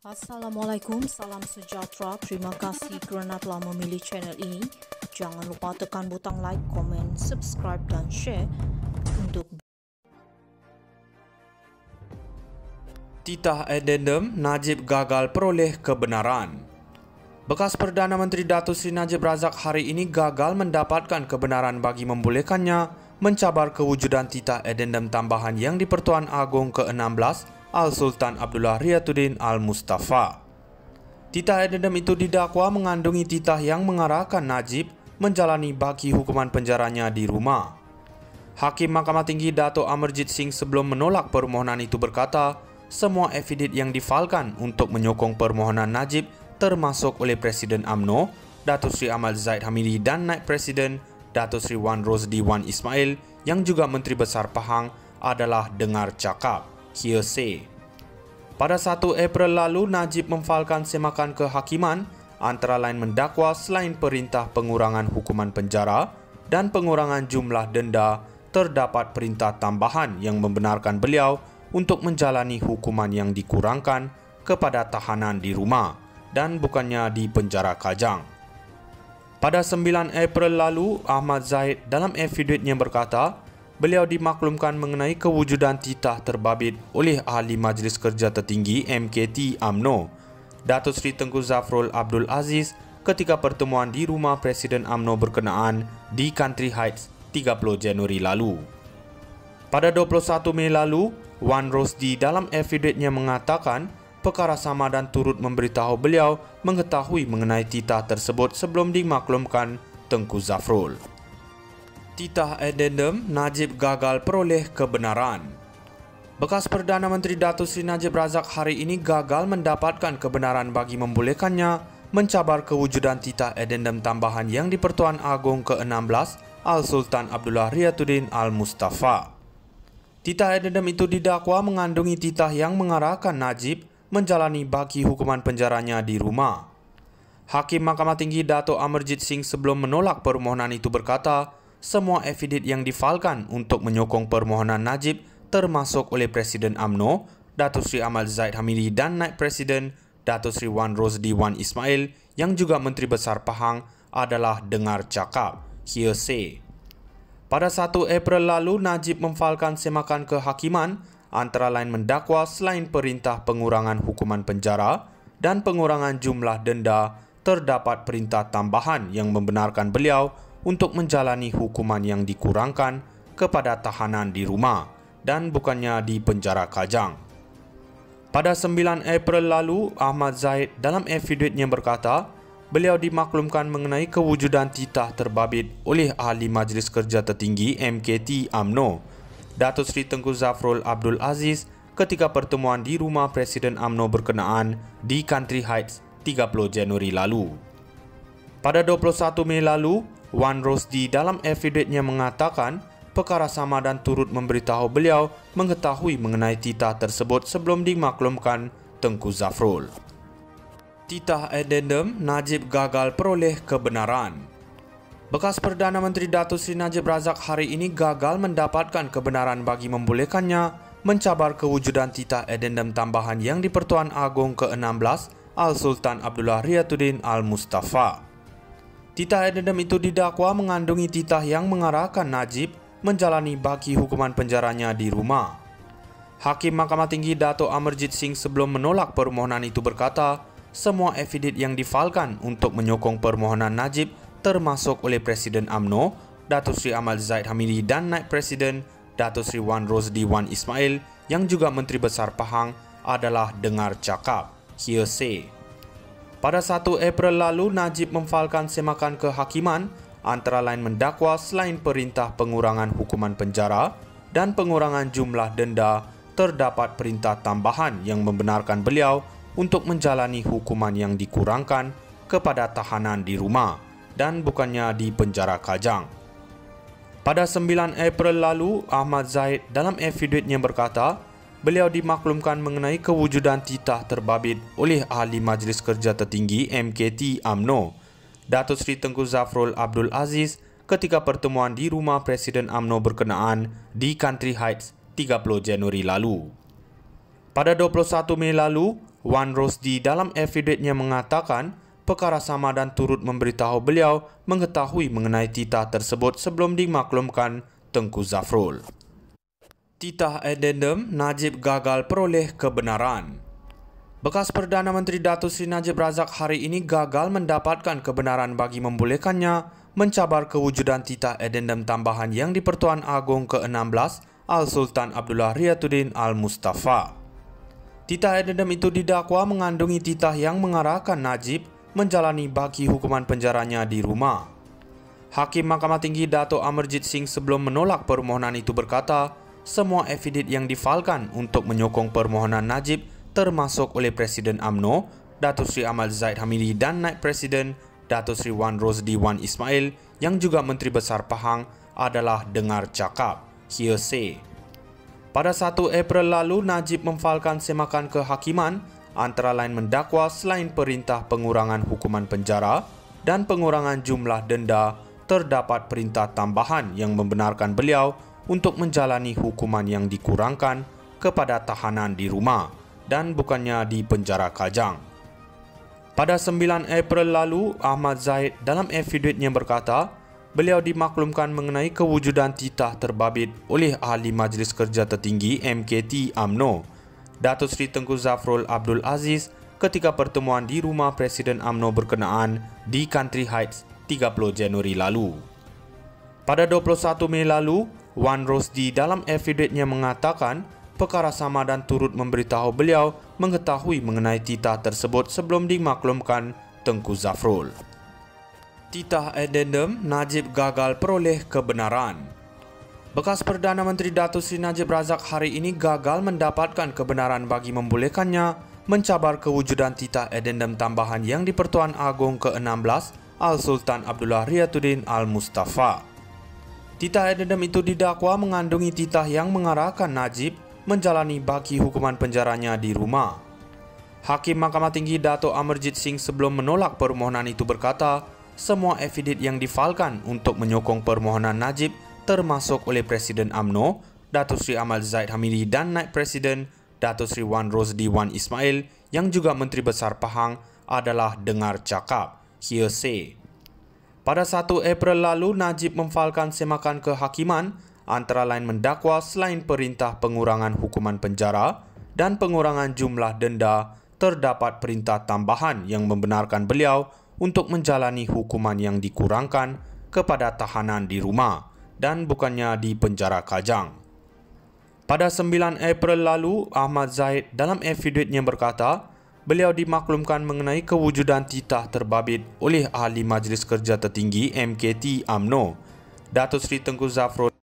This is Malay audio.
Assalamualaikum, salam sejahtera. Terima kasih kerana telah memilih channel ini. Jangan lupa tekan butang like, komen, subscribe dan share untuk Titah Addendum, Najib gagal peroleh kebenaran. Bekas Perdana Menteri Datuk Seri Najib Razak hari ini gagal mendapatkan kebenaran bagi membolehkannya mencabar kewujudan titah addendum tambahan yang di-Pertuan Agong ke-16 Al-Sultan Abdullah Riyatuddin Al-Mustafa. Titah addendum itu didakwa mengandungi titah yang mengarahkan Najib menjalani baki hukuman penjaranya di rumah. Hakim Mahkamah Tinggi Dato' Amarjit Singh sebelum menolak permohonan itu berkata, semua evidit yang difalkan untuk menyokong permohonan Najib termasuk oleh Presiden UMNO, Datuk Seri Ahmad Zahid Hamidi dan Naib Presiden Datuk Seri Wan Rosdi Wan Ismail yang juga Menteri Besar Pahang adalah dengar cakap, hearsay. Pada 1 April lalu, Najib memfalkan semakan kehakiman antara lain mendakwa selain perintah pengurangan hukuman penjara dan pengurangan jumlah denda, terdapat perintah tambahan yang membenarkan beliau untuk menjalani hukuman yang dikurangkan kepada tahanan di rumah dan bukannya di penjara Kajang. Pada 9 April lalu, Ahmad Zahid dalam affidavitnya berkata, beliau dimaklumkan mengenai kewujudan titah terbabit oleh Ahli Majlis Kerja Tertinggi MKT UMNO, Datuk Seri Tengku Zafrul Abdul Aziz ketika pertemuan di rumah Presiden UMNO berkenaan di Country Heights 30 Januari lalu. Pada 21 Mei lalu, Wan Rosdi dalam affidavitnya mengatakan perkara sama dan turut memberitahu beliau mengetahui mengenai titah tersebut sebelum dimaklumkan Tengku Zafrul. Titah addendum, Najib gagal peroleh kebenaran. Bekas Perdana Menteri Datuk Seri Najib Razak hari ini gagal mendapatkan kebenaran bagi membolehkannya mencabar kewujudan titah addendum tambahan yang di-Pertuan Agong ke-16 Al-Sultan Abdullah Riyatuddin Al-Mustafa. Titah addendum itu didakwa mengandungi titah yang mengarahkan Najib menjalani baki hukuman penjaranya di rumah. Hakim Mahkamah Tinggi Dato' Amarjit Singh sebelum menolak permohonan itu berkata, semua evidit yang difalkan untuk menyokong permohonan Najib termasuk oleh Presiden UMNO, Datuk Seri Ahmad Zahid Hamidi dan Naib Presiden Datuk Seri Wan Rosdi Wan Ismail yang juga Menteri Besar Pahang adalah dengar cakap, hearsay. Pada 1 April lalu, Najib memfalkan semakan kehakiman antara lain mendakwa selain perintah pengurangan hukuman penjara dan pengurangan jumlah denda, terdapat perintah tambahan yang membenarkan beliau untuk menjalani hukuman yang dikurangkan kepada tahanan di rumah dan bukannya di penjara Kajang. Pada 9 April lalu, Ahmad Zahid dalam affidavitnya berkata, beliau dimaklumkan mengenai kewujudan titah terbabit oleh Ahli Majlis Kerja Tertinggi MKT UMNO, Datuk Seri Tengku Zafrul Abdul Aziz ketika pertemuan di rumah Presiden UMNO berkenaan di Country Heights 30 Januari lalu. Pada 21 Mei lalu, Wan Rosdi dalam affidavitnya mengatakan perkara sama dan turut memberitahu beliau mengetahui mengenai titah tersebut sebelum dimaklumkan Tengku Zafrul. Titah addendum, Najib gagal peroleh kebenaran. Bekas Perdana Menteri Datuk Seri Najib Razak hari ini gagal mendapatkan kebenaran bagi membolehkannya mencabar kewujudan titah addendum tambahan yang di-Pertuan Agong ke-16 Al-Sultan Abdullah Riyatuddin Al-Mustafa. Titah addendum itu didakwa mengandungi titah yang mengarahkan Najib menjalani baki hukuman penjaranya di rumah. Hakim Mahkamah Tinggi Dato' Amarjit Singh sebelum menolak permohonan itu berkata, semua evidit yang difalkan untuk menyokong permohonan Najib termasuk oleh Presiden UMNO, Datuk Seri Ahmad Zahid Hamidi dan Naib Presiden Datuk Seri Wan Rosdi Wan Ismail yang juga Menteri Besar Pahang adalah dengar cakap, hearsay. Pada 1 April lalu, Najib memfalkan semakan kehakiman antara lain mendakwa selain perintah pengurangan hukuman penjara dan pengurangan jumlah denda, terdapat perintah tambahan yang membenarkan beliau untuk menjalani hukuman yang dikurangkan kepada tahanan di rumah dan bukannya di penjara Kajang. Pada 9 April lalu, Ahmad Zahid dalam affidavitnya berkata, beliau dimaklumkan mengenai kewujudan titah terbabit oleh Ahli Majlis Kerja Tertinggi MKT UMNO, Datuk Seri Tengku Zafrul Abdul Aziz ketika pertemuan di rumah Presiden UMNO berkenaan di Country Heights 30 Januari lalu. Pada 21 Mei lalu, Wan Rosdi dalam affidavitnya mengatakan perkara sama dan turut memberitahu beliau mengetahui mengenai titah tersebut sebelum dimaklumkan Tengku Zafrul. Titah addendum Najib gagal peroleh kebenaran. Bekas Perdana Menteri Datuk Seri Najib Razak hari ini gagal mendapatkan kebenaran bagi membolehkannya mencabar kewujudan titah addendum tambahan yang di-Pertuan Agong ke-16 Al-Sultan Abdullah Riyatuddin Al-Mustafa. Titah addendum itu didakwa mengandungi titah yang mengarahkan Najib menjalani baki hukuman penjaranya di rumah. Hakim Mahkamah Tinggi Dato' Amarjit Singh sebelum menolak permohonan itu berkata, semua affidavit yang difalkan untuk menyokong permohonan Najib termasuk oleh Presiden UMNO, Datuk Seri Ahmad Zahid Hamidi dan Naib Presiden Datuk Seri Wan Rosdi Wan Ismail yang juga Menteri Besar Pahang adalah dengar cakap, hearsay. Pada 1 April lalu, Najib memfalkan semakan kehakiman antara lain mendakwa selain perintah pengurangan hukuman penjara dan pengurangan jumlah denda, terdapat perintah tambahan yang membenarkan beliau untuk menjalani hukuman yang dikurangkan kepada tahanan di rumah dan bukannya di penjara Kajang. Pada 9 April lalu, Ahmad Zahid dalam affidavitnya berkata, beliau dimaklumkan mengenai kewujudan titah terbabit oleh Ahli Majlis Kerja Tertinggi MKT UMNO, Datuk Seri Tengku Zafrul Abdul Aziz ketika pertemuan di rumah Presiden UMNO berkenaan di Country Heights 30 Januari lalu. Pada 21 Mei lalu, Wan Rosdi dalam affidavitnya mengatakan perkara sama dan turut memberitahu beliau mengetahui mengenai titah tersebut sebelum dimaklumkan Tengku Zafrul. Titah addendum Najib gagal peroleh kebenaran. Bekas Perdana Menteri Datuk Seri Najib Razak hari ini gagal mendapatkan kebenaran bagi membolehkannya mencabar kewujudan titah addendum tambahan yang di-Pertuan Agong ke-16 Al-Sultan Abdullah Riyatuddin Al-Mustafa. Titah addendum itu didakwa mengandungi titah yang mengarahkan Najib menjalani baki hukuman penjaranya di rumah. Hakim Mahkamah Tinggi Dato' Amarjit Singh sebelum menolak permohonan itu berkata, semua affidavit yang difalkan untuk menyokong permohonan Najib termasuk oleh Presiden UMNO, Datuk Seri Ahmad Zahid Hamidi dan Naib Presiden Datuk Seri Wan Rosdi Wan Ismail yang juga Menteri Besar Pahang adalah dengar cakap, hearsay. Pada 1 April lalu, Najib memfalkan semakan kehakiman antara lain mendakwa selain perintah pengurangan hukuman penjara dan pengurangan jumlah denda, terdapat perintah tambahan yang membenarkan beliau untuk menjalani hukuman yang dikurangkan kepada tahanan di rumah dan bukannya di penjara Kajang. Pada 9 April lalu, Ahmad Zahid dalam affidavitnya berkata, beliau dimaklumkan mengenai kewujudan titah terbabit oleh Ahli Majlis Kerja Tertinggi MKT UMNO, Datuk Seri Tengku Zafrul